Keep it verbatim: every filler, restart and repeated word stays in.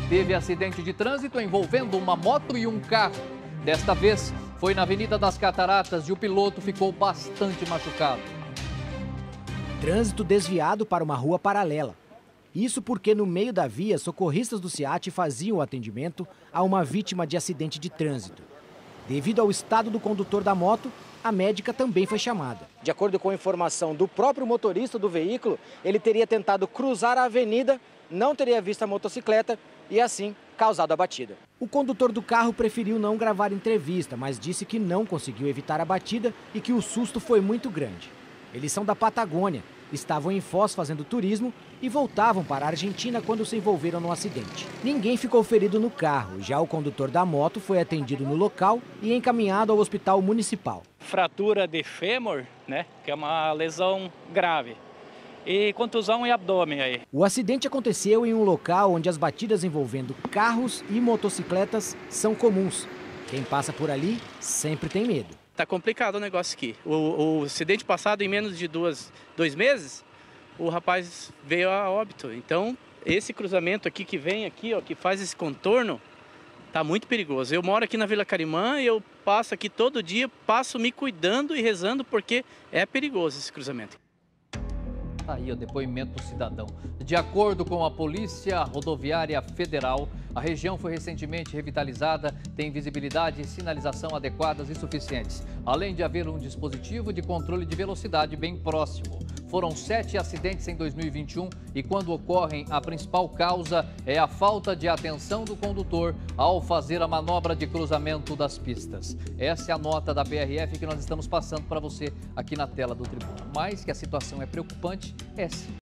teve acidente de trânsito envolvendo uma moto e um carro. Desta vez, foi na Avenida das Cataratas e o piloto ficou bastante machucado. Trânsito desviado para uma rua paralela. Isso porque no meio da via, socorristas do SEAT faziam o atendimento a uma vítima de acidente de trânsito. Devido ao estado do condutor da moto, a médica também foi chamada. De acordo com a informação do próprio motorista do veículo, ele teria tentado cruzar a avenida, não teria visto a motocicleta e assim causado a batida. O condutor do carro preferiu não gravar entrevista, mas disse que não conseguiu evitar a batida e que o susto foi muito grande. Eles são da Patagônia, estavam em Foz fazendo turismo e voltavam para a Argentina quando se envolveram no acidente. Ninguém ficou ferido no carro, já o condutor da moto foi atendido no local e encaminhado ao hospital municipal. Fratura de fêmur, né, que é uma lesão grave, e contusão em abdômen aí. O acidente aconteceu em um local onde as batidas envolvendo carros e motocicletas são comuns. Quem passa por ali sempre tem medo. Tá complicado o negócio aqui. O, o acidente passado, em menos de duas, dois meses, o rapaz veio a óbito. Então, esse cruzamento aqui que vem aqui, ó, que faz esse contorno, tá muito perigoso. Eu moro aqui na Vila Carimã e eu passo aqui todo dia, passo me cuidando e rezando porque é perigoso esse cruzamento. Aí o depoimento do cidadão. De acordo com a Polícia Rodoviária Federal, a região foi recentemente revitalizada, tem visibilidade e sinalização adequadas e suficientes, além de haver um dispositivo de controle de velocidade bem próximo. Foram sete acidentes em dois mil e vinte e um e quando ocorrem, a principal causa é a falta de atenção do condutor ao fazer a manobra de cruzamento das pistas. Essa é a nota da B R F que nós estamos passando para você aqui na tela do Tribuna. Mas que a situação é preocupante, é sim.